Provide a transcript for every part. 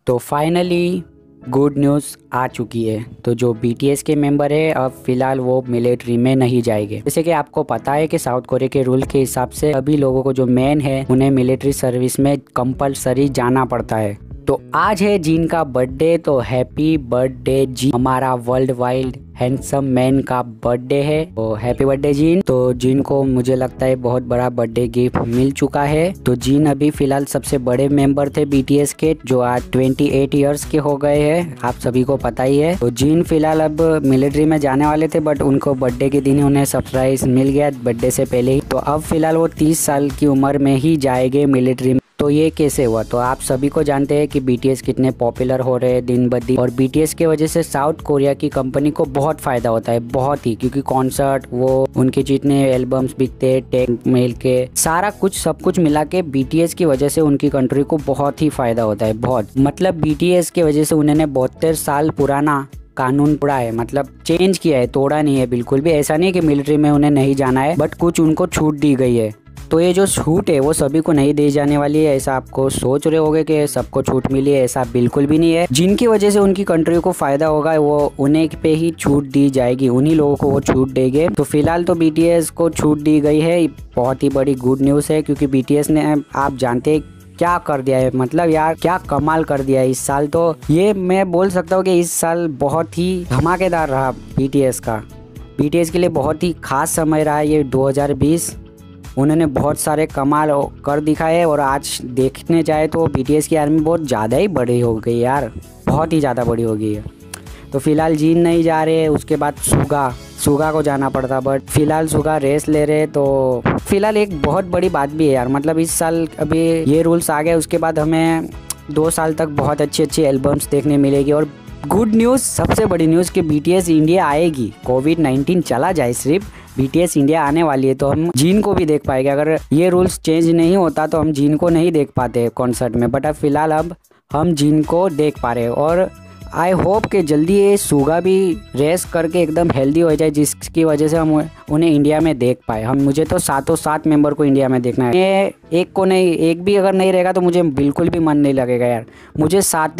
तो finally good news आ चुकी है। तो जो बीटीएस के मेंबर है अब फिलहाल वो मिलिट्री में नहीं जाएंगे। जैसे कि आपको पता है कि साउथ कोरिया के रूल के हिसाब से सभी लोगों को जो मैन है उन्हें मिलिट्री सर्विस में कंपलसरी जाना पड़ता है। तो आज है जीन का बर्थडे, तो हैप्पी बर्थडे जीन। हमारा वर्ल्ड वाइड हैंडसम मैन का बर्थडे है, तो हैप्पी बर्थडे जीन। तो जीन को मुझे लगता है बहुत बड़ा बर्थडे गिफ्ट मिल चुका है। तो जीन अभी फिलहाल सबसे बड़े मेंबर थे बीटीएस के, जो आज 28 इयर्स के हो गए हैं, आप सभी को पता ही है। तो जीन फिलहाल अब मिलिट्री में जाने वाले थे, बट उनको बर्थडे के दिन उन्हें सरप्राइज मिल गया बर्थडे से पहले ही। तो अब फिलहाल वो 30 साल की उम्र में ही जाएंगे मिलिट्री में। तो ये कैसे हुआ? तो आप सभी को जानते हैं कि बीटीएस कितने पॉपुलर हो रहे हैं दिन ब दिन, और बीटीएस की वजह से साउथ कोरिया की कंपनी को बहुत फायदा होता है, बहुत ही, क्योंकि कॉन्सर्ट, वो उनके जितने एल्बम्स बिकते हैं, टेक मेल के सारा कुछ सब कुछ मिला के बीटीएस की वजह से उनकी कंट्री को बहुत ही फायदा होता है। बहुत मतलब बीटीएस की वजह से उन्होंने 72 साल पुराना कानून तोड़ा है, मतलब चेंज किया है, तोड़ा नहीं है बिल्कुल भी। ऐसा नहीं है कि मिलिट्री में उन्हें नहीं जाना है, बट कुछ उनको छूट दी गई है। तो ये जो छूट है वो सभी को नहीं दी जाने वाली है, ऐसा आपको सोच रहे होगे कि सबको छूट मिली है, ऐसा बिल्कुल भी नहीं है। जिनकी वजह से उनकी कंट्री को फायदा होगा वो उन्हें पे ही छूट दी जाएगी, उन्हीं लोगों को वो छूट देंगे। तो फिलहाल तो बीटीएस को छूट दी गई है, बहुत ही बड़ी गुड न्यूज़ है, क्योंकि बीटीएस ने, आप जानते हैं क्या कर दिया है, मतलब यार क्या कमाल कर दिया है इस साल। तो ये मैं बोल सकता हूँ कि इस साल बहुत ही धमाकेदार रहा बीटीएस का। बीटीएस के लिए बहुत ही खास समय रहा ये 2020। उन्होंने बहुत सारे कमाल कर दिखाए, और आज देखने जाए तो बीटीएस की आर्मी बहुत ज़्यादा ही बड़ी हो गई यार, बहुत ही ज़्यादा बड़ी हो गई है। तो फिलहाल जीन नहीं जा रहे, उसके बाद सुगा को जाना पड़ता, बट फिलहाल सुगा रेस ले रहे। तो फिलहाल एक बहुत बड़ी बात भी है यार, मतलब इस साल अभी ये रूल्स आ गए, उसके बाद हमें 2 साल तक बहुत अच्छी एल्बम्स देखने मिलेगी। और गुड न्यूज़, सबसे बड़ी न्यूज़ कि बीटीएस इंडिया आएगी। कोविड-19 चला जाए सिर्फ, बीटीएस इंडिया आने वाली है, तो हम जीन को भी देख पाएंगे। अगर ये रूल्स चेंज नहीं होता तो हम जीन को नहीं देख पाते कॉन्सर्ट में, बट अब फिलहाल अब हम जीन को देख पा रहे हैं। और आई होप कि जल्दी ये सुगा भी रेस करके एकदम हेल्दी हो जाए, जिसकी वजह से हम उन्हें इंडिया में देख पाए। मुझे तो 7 मेंबर को इंडिया में देखना है, एक को नहीं, एक भी अगर नहीं रहेगा तो मुझे बिल्कुल भी मन नहीं लगेगा यार। मुझे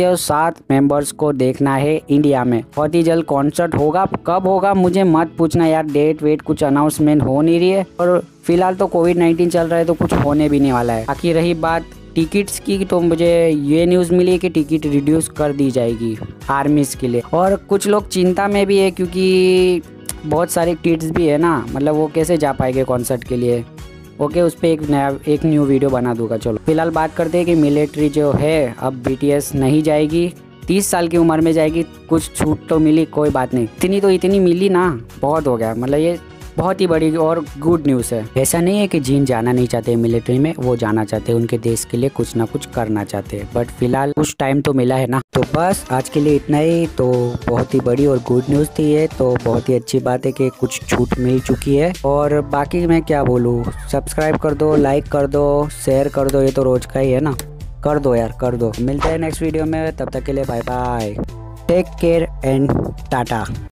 7 मेंबर्स को देखना है इंडिया में। बहुत ही जल्द कॉन्सर्ट होगा, कब होगा मुझे मत पूछना यार, डेट वेट कुछ अनाउंसमेंट हो नहीं रही है, और फिलहाल तो कोविड-19 चल रहा है तो कुछ होने भी नहीं वाला है। बाकी रही बात टिकट्स की, तो मुझे ये न्यूज़ मिली कि टिकट रिड्यूस कर दी जाएगी आर्मीज़ के लिए। और कुछ लोग चिंता में भी है, क्योंकि बहुत सारे किड्स भी है ना, मतलब वो कैसे जा पाएंगे कॉन्सर्ट के लिए। ओके, उस पर एक न्यू वीडियो बना दूंगा। चलो फिलहाल बात करते हैं कि मिलिट्री जो है अब बीटीएस नहीं जाएगी, 30 साल की उम्र में जाएगी। कुछ छूट तो मिली, कोई बात नहीं, इतनी मिली ना, बहुत हो गया, मतलब ये बहुत ही बड़ी और गुड न्यूज़ है। ऐसा नहीं है कि जीन जाना नहीं चाहते मिलिट्री में, वो जाना चाहते हैं, उनके देश के लिए कुछ ना कुछ करना चाहते हैं, बट फिलहाल कुछ टाइम तो मिला है ना। तो बस आज के लिए इतना ही। तो बहुत ही बड़ी और गुड न्यूज़ थी ये, तो बहुत ही अच्छी बात है कि कुछ छूट मिल चुकी है। और बाकी मैं क्या बोलूँ, सब्सक्राइब कर दो, लाइक कर दो, शेयर कर दो, ये तो रोज का ही है ना, कर दो यार, कर दो। मिलते हैं नेक्स्ट वीडियो में, तब तक के लिए bye bye, take care and Tata.